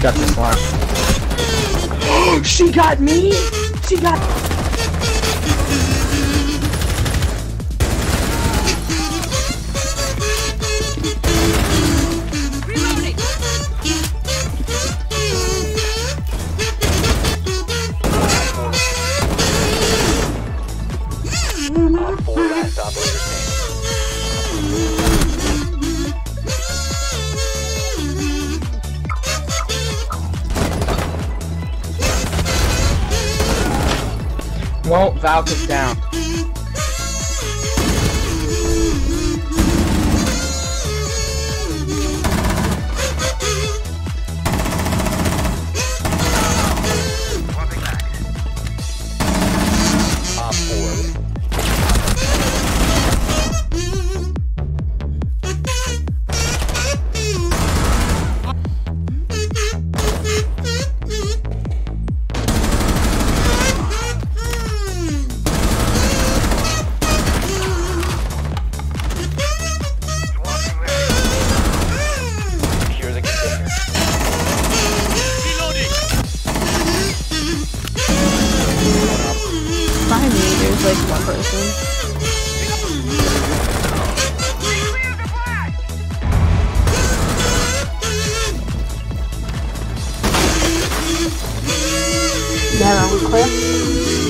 got this one. She got me! She got... Reloading! Four last operator Won't Valk is down. Top 4. Secure the container. Behind me, there's like one person. Yeah, that was clear.